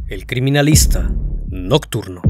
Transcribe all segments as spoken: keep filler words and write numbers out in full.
El criminalista nocturno.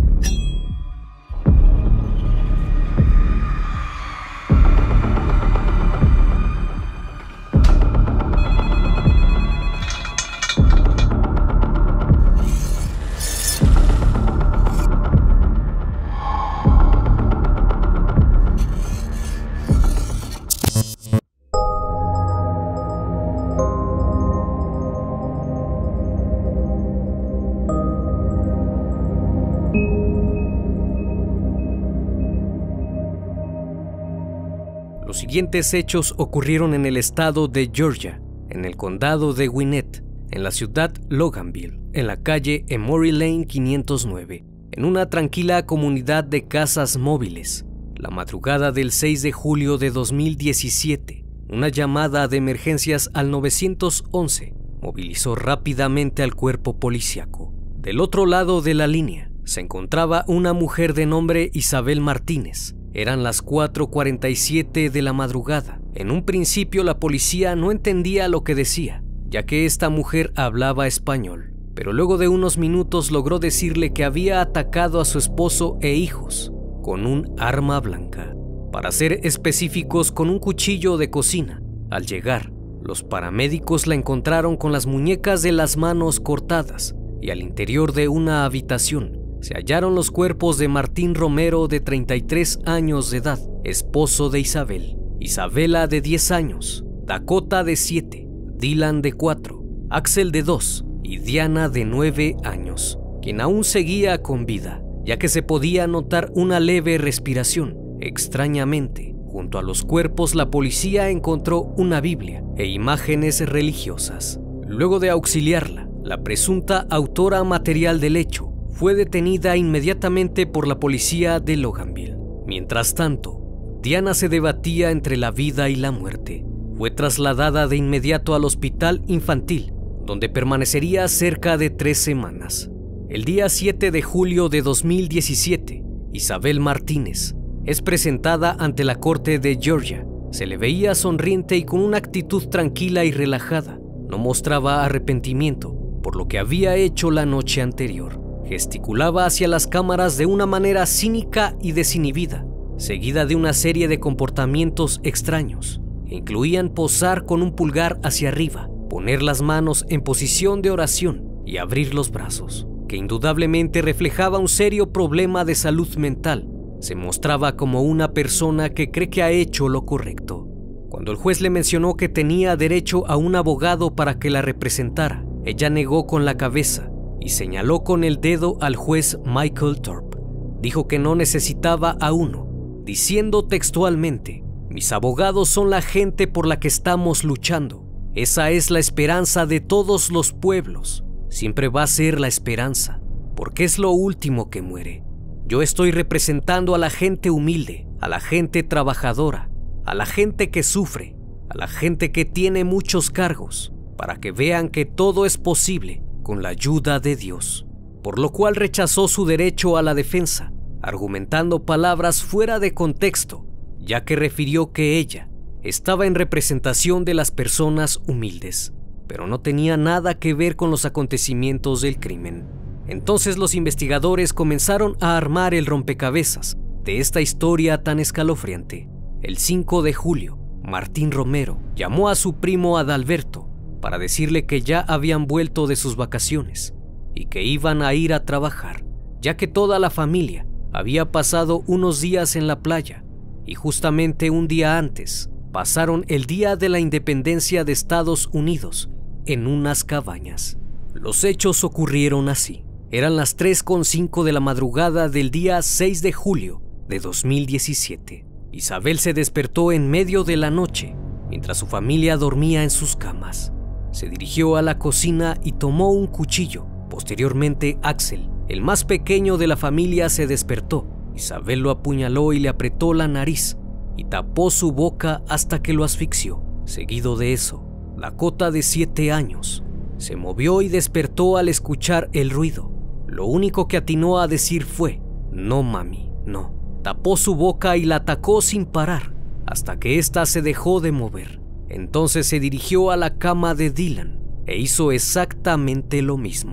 Los siguientes hechos ocurrieron en el estado de Georgia, en el condado de Gwinnett, en la ciudad Loganville, en la calle Emory Lane quinientos nueve, en una tranquila comunidad de casas móviles. La madrugada del seis de julio de dos mil diecisiete, una llamada de emergencias al nueve once movilizó rápidamente al cuerpo policíaco. Del otro lado de la línea se encontraba una mujer de nombre Isabel Martínez. Eran las cuatro cuarenta y siete de la madrugada. En un principio la policía no entendía lo que decía, ya que esta mujer hablaba español, pero luego de unos minutos logró decirle que había atacado a su esposo e hijos con un arma blanca. Para ser específicos, con un cuchillo de cocina. Al llegar, los paramédicos la encontraron con las muñecas de las manos cortadas y al interior de una habitación se hallaron los cuerpos de Martín Romero, de treinta y tres años de edad, esposo de Isabel, Isabela de diez años, Dakota de siete, Dylan de cuatro, Axel de dos y Diana de nueve años, quien aún seguía con vida, ya que se podía notar una leve respiración. Extrañamente, junto a los cuerpos la policía encontró una Biblia e imágenes religiosas. Luego de auxiliarla, la presunta autora material del hecho fue detenida inmediatamente por la policía de Loganville. Mientras tanto, Diana se debatía entre la vida y la muerte. Fue trasladada de inmediato al hospital infantil, donde permanecería cerca de tres semanas. El día siete de julio de dos mil diecisiete, Isabel Martínez es presentada ante la corte de Georgia. Se le veía sonriente y con una actitud tranquila y relajada. No mostraba arrepentimiento por lo que había hecho la noche anterior. Gesticulaba hacia las cámaras de una manera cínica y desinhibida, seguida de una serie de comportamientos extraños, que incluían posar con un pulgar hacia arriba, poner las manos en posición de oración y abrir los brazos, que indudablemente reflejaba un serio problema de salud mental. Se mostraba como una persona que cree que ha hecho lo correcto. Cuando el juez le mencionó que tenía derecho a un abogado para que la representara, ella negó con la cabeza y señaló con el dedo al juez Michael Thorpe. Dijo que no necesitaba a uno, diciendo textualmente: mis abogados son la gente por la que estamos luchando. Esa es la esperanza de todos los pueblos. Siempre va a ser la esperanza, porque es lo último que muere. Yo estoy representando a la gente humilde, a la gente trabajadora, a la gente que sufre, a la gente que tiene muchos cargos, para que vean que todo es posible con la ayuda de Dios, por lo cual rechazó su derecho a la defensa, argumentando palabras fuera de contexto, ya que refirió que ella estaba en representación de las personas humildes, pero no tenía nada que ver con los acontecimientos del crimen. Entonces los investigadores comenzaron a armar el rompecabezas de esta historia tan escalofriante. El cinco de julio, Martín Romero llamó a su primo Adalberto para decirle que ya habían vuelto de sus vacaciones y que iban a ir a trabajar, ya que toda la familia había pasado unos días en la playa y justamente un día antes pasaron el Día de la Independencia de Estados Unidos en unas cabañas. Los hechos ocurrieron así. Eran las tres con cinco de la madrugada del día seis de julio de dos mil diecisiete. Isabel se despertó en medio de la noche mientras su familia dormía en sus camas. Se dirigió a la cocina y tomó un cuchillo. Posteriormente, Axel, el más pequeño de la familia, se despertó. Isabel lo apuñaló y le apretó la nariz y tapó su boca hasta que lo asfixió. Seguido de eso, Dakota, de siete años, se movió y despertó al escuchar el ruido. Lo único que atinó a decir fue: no, mami, no. Tapó su boca y la atacó sin parar hasta que ésta se dejó de mover. Entonces se dirigió a la cama de Dylan e hizo exactamente lo mismo.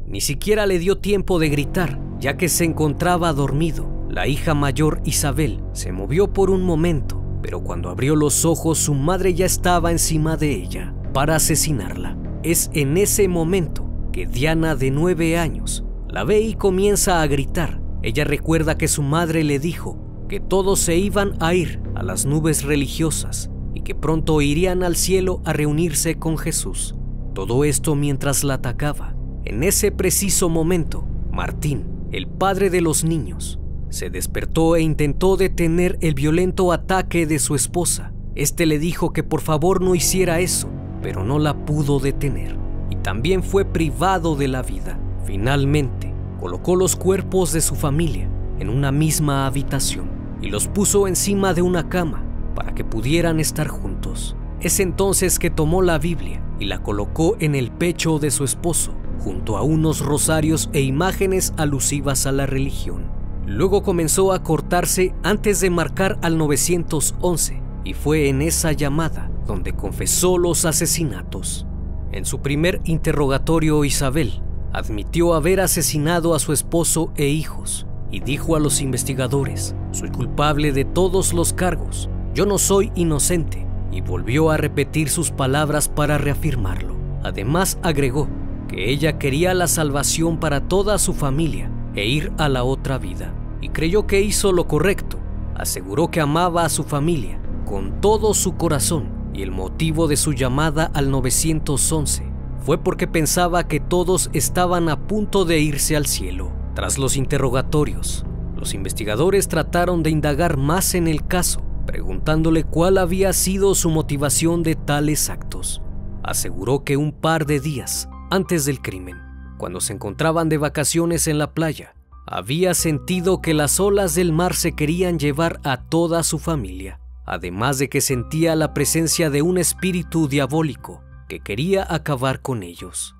Ni siquiera le dio tiempo de gritar, ya que se encontraba dormido. La hija mayor, Isabel, se movió por un momento, pero cuando abrió los ojos su madre ya estaba encima de ella para asesinarla. Es en ese momento que Diana, de nueve años, la ve y comienza a gritar. Ella recuerda que su madre le dijo que todos se iban a ir a las nubes religiosas y que pronto irían al cielo a reunirse con Jesús. Todo esto mientras la atacaba. En ese preciso momento, Martín, el padre de los niños, se despertó e intentó detener el violento ataque de su esposa. Este le dijo que por favor no hiciera eso, pero no la pudo detener y también fue privado de la vida. Finalmente, colocó los cuerpos de su familia en una misma habitación y los puso encima de una cama para que pudieran estar juntos. Es entonces que tomó la Biblia y la colocó en el pecho de su esposo, junto a unos rosarios e imágenes alusivas a la religión. Luego comenzó a cortarse antes de marcar al nueve once y fue en esa llamada donde confesó los asesinatos. En su primer interrogatorio, Isabel admitió haber asesinado a su esposo e hijos y dijo a los investigadores: soy culpable de todos los cargos, yo no soy inocente, y volvió a repetir sus palabras para reafirmarlo. Además agregó que ella quería la salvación para toda su familia e ir a la otra vida, y creyó que hizo lo correcto. Aseguró que amaba a su familia con todo su corazón y el motivo de su llamada al nueve once fue porque pensaba que todos estaban a punto de irse al cielo. Tras los interrogatorios, los investigadores trataron de indagar más en el caso, preguntándole cuál había sido su motivación de tales actos. Aseguró que un par de días antes del crimen, cuando se encontraban de vacaciones en la playa, había sentido que las olas del mar se querían llevar a toda su familia, además de que sentía la presencia de un espíritu diabólico que quería acabar con ellos.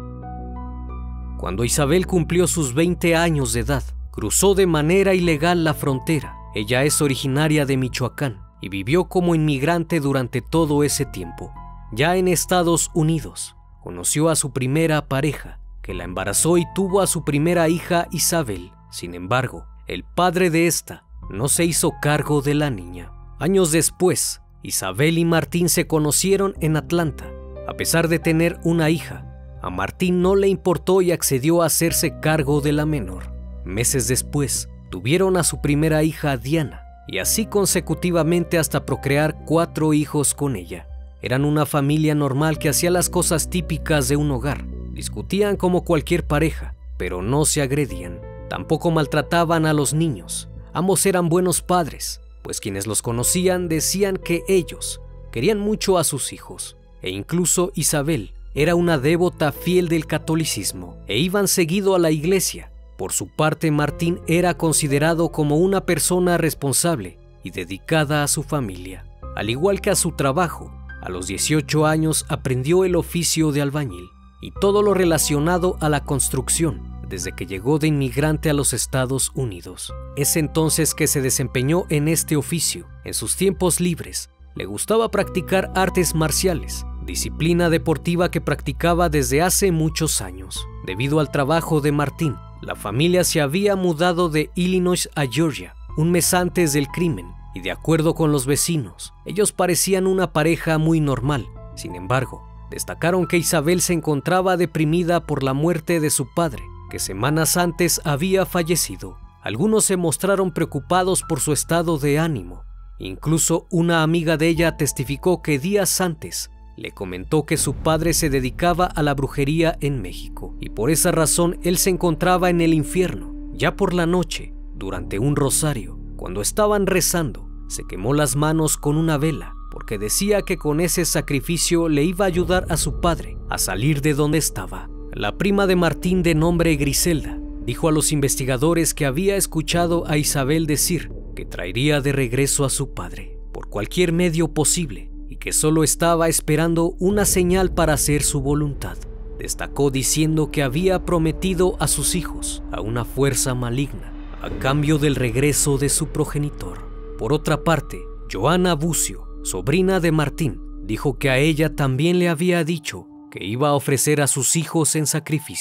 Cuando Isabel cumplió sus veinte años de edad, cruzó de manera ilegal la frontera. Ella es originaria de Michoacán y vivió como inmigrante durante todo ese tiempo. Ya en Estados Unidos, conoció a su primera pareja, que la embarazó y tuvo a su primera hija, Isabel. Sin embargo, el padre de esta no se hizo cargo de la niña. Años después, Isabel y Martín se conocieron en Atlanta. A pesar de tener una hija, a Martín no le importó y accedió a hacerse cargo de la menor. Meses después, tuvieron a su primera hija, Diana, y así consecutivamente hasta procrear cuatro hijos con ella. Eran una familia normal que hacía las cosas típicas de un hogar. Discutían como cualquier pareja, pero no se agredían. Tampoco maltrataban a los niños. Ambos eran buenos padres, pues quienes los conocían decían que ellos querían mucho a sus hijos. E incluso Isabel era una devota fiel del catolicismo e iban seguido a la iglesia. Por su parte, Martín era considerado como una persona responsable y dedicada a su familia, al igual que a su trabajo. A los dieciocho años aprendió el oficio de albañil y todo lo relacionado a la construcción desde que llegó de inmigrante a los Estados Unidos. Es entonces que se desempeñó en este oficio. En sus tiempos libres le gustaba practicar artes marciales, disciplina deportiva que practicaba desde hace muchos años. Debido al trabajo de Martín, la familia se había mudado de Illinois a Georgia un mes antes del crimen, y de acuerdo con los vecinos, ellos parecían una pareja muy normal. Sin embargo, destacaron que Isabel se encontraba deprimida por la muerte de su padre, que semanas antes había fallecido. Algunos se mostraron preocupados por su estado de ánimo. Incluso una amiga de ella testificó que días antes le comentó que su padre se dedicaba a la brujería en México y por esa razón él se encontraba en el infierno. Ya por la noche, durante un rosario, cuando estaban rezando, se quemó las manos con una vela porque decía que con ese sacrificio le iba a ayudar a su padre a salir de donde estaba. La prima de Martín, de nombre Griselda, dijo a los investigadores que había escuchado a Isabel decir que traería de regreso a su padre por cualquier medio posible y que solo estaba esperando una señal para hacer su voluntad. Destacó diciendo que había prometido a sus hijos a una fuerza maligna a cambio del regreso de su progenitor. Por otra parte, Joana Bucio, sobrina de Martín, dijo que a ella también le había dicho que iba a ofrecer a sus hijos en sacrificio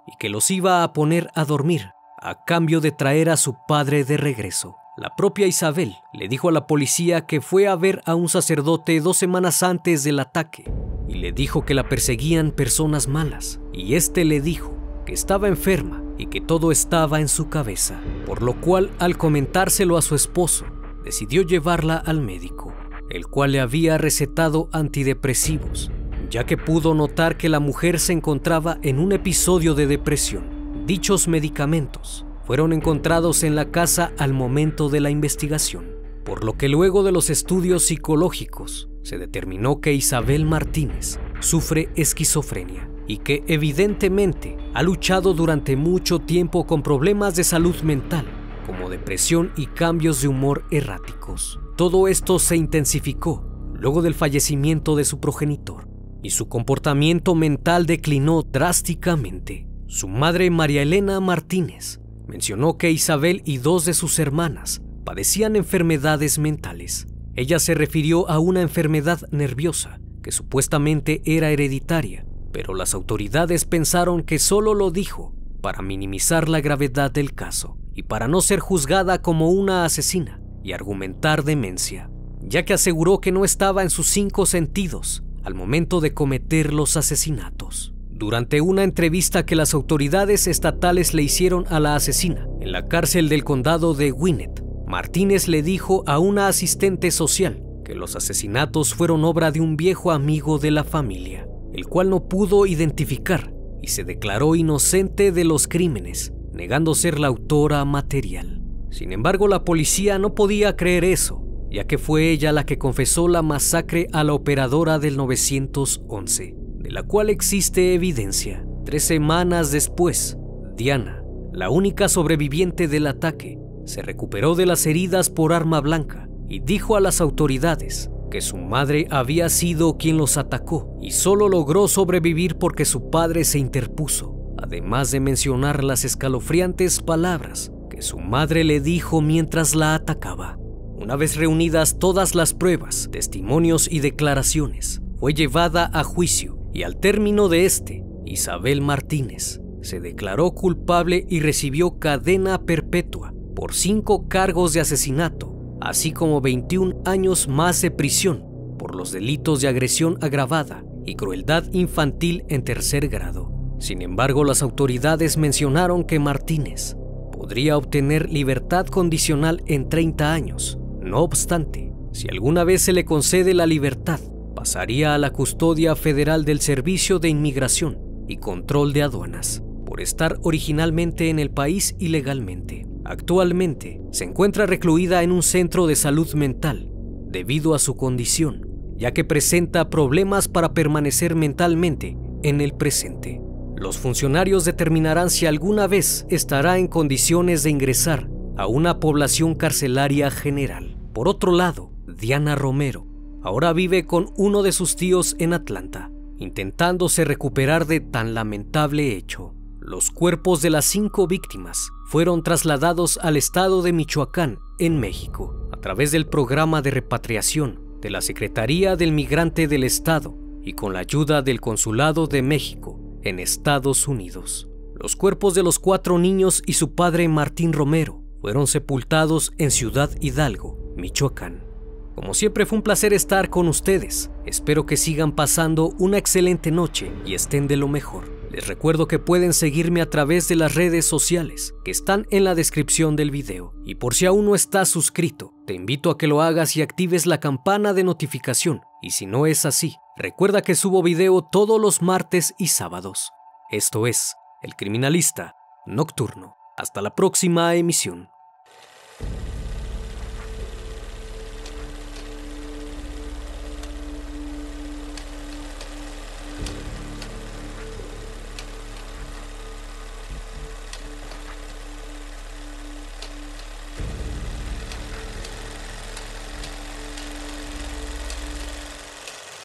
y que los iba a poner a dormir a cambio de traer a su padre de regreso. La propia Isabel le dijo a la policía que fue a ver a un sacerdote dos semanas antes del ataque y le dijo que la perseguían personas malas, y este le dijo que estaba enferma y que todo estaba en su cabeza, por lo cual, al comentárselo a su esposo, decidió llevarla al médico, el cual le había recetado antidepresivos, ya que pudo notar que la mujer se encontraba en un episodio de depresión. Dichos medicamentos fueron encontrados en la casa al momento de la investigación, por lo que luego de los estudios psicológicos se determinó que Isabel Martínez sufre esquizofrenia y que evidentemente ha luchado durante mucho tiempo con problemas de salud mental, como depresión y cambios de humor erráticos. Todo esto se intensificó luego del fallecimiento de su progenitor y su comportamiento mental declinó drásticamente. Su madre, María Elena Martínez, mencionó que Isabel y dos de sus hermanas padecían enfermedades mentales. Ella se refirió a una enfermedad nerviosa que supuestamente era hereditaria, pero las autoridades pensaron que solo lo dijo para minimizar la gravedad del caso y para no ser juzgada como una asesina y argumentar demencia, ya que aseguró que no estaba en sus cinco sentidos al momento de cometer los asesinatos. Durante una entrevista que las autoridades estatales le hicieron a la asesina en la cárcel del condado de Gwinnett, Martínez le dijo a una asistente social que los asesinatos fueron obra de un viejo amigo de la familia, el cual no pudo identificar y se declaró inocente de los crímenes, negando ser la autora material. Sin embargo, la policía no podía creer eso, ya que fue ella la que confesó la masacre a la operadora del nueve once. De la cual existe evidencia. Tres semanas después, Diana, la única sobreviviente del ataque, se recuperó de las heridas por arma blanca y dijo a las autoridades que su madre había sido quien los atacó y solo logró sobrevivir porque su padre se interpuso, además de mencionar las escalofriantes palabras que su madre le dijo mientras la atacaba. Una vez reunidas todas las pruebas, testimonios y declaraciones, fue llevada a juicio. Y al término de este, Isabel Martínez se declaró culpable y recibió cadena perpetua por cinco cargos de asesinato, así como veintiún años más de prisión por los delitos de agresión agravada y crueldad infantil en tercer grado. Sin embargo, las autoridades mencionaron que Martínez podría obtener libertad condicional en treinta años. No obstante, si alguna vez se le concede la libertad, pasaría a la custodia federal del Servicio de Inmigración y Control de Aduanas, por estar originalmente en el país ilegalmente. Actualmente se encuentra recluida en un centro de salud mental debido a su condición, ya que presenta problemas para permanecer mentalmente en el presente. Los funcionarios determinarán si alguna vez estará en condiciones de ingresar a una población carcelaria general. Por otro lado, Diana Romero ahora vive con uno de sus tíos en Atlanta, intentándose recuperar de tan lamentable hecho. Los cuerpos de las cinco víctimas fueron trasladados al estado de Michoacán, en México, a través del programa de repatriación de la Secretaría del Migrante del Estado y con la ayuda del Consulado de México en Estados Unidos. Los cuerpos de los cuatro niños y su padre Martín Romero fueron sepultados en Ciudad Hidalgo, Michoacán. Como siempre, fue un placer estar con ustedes. Espero que sigan pasando una excelente noche y estén de lo mejor. Les recuerdo que pueden seguirme a través de las redes sociales que están en la descripción del video. Y por si aún no estás suscrito, te invito a que lo hagas y actives la campana de notificación. Y si no es así, recuerda que subo video todos los martes y sábados. Esto es El Criminalista Nocturno. Hasta la próxima emisión.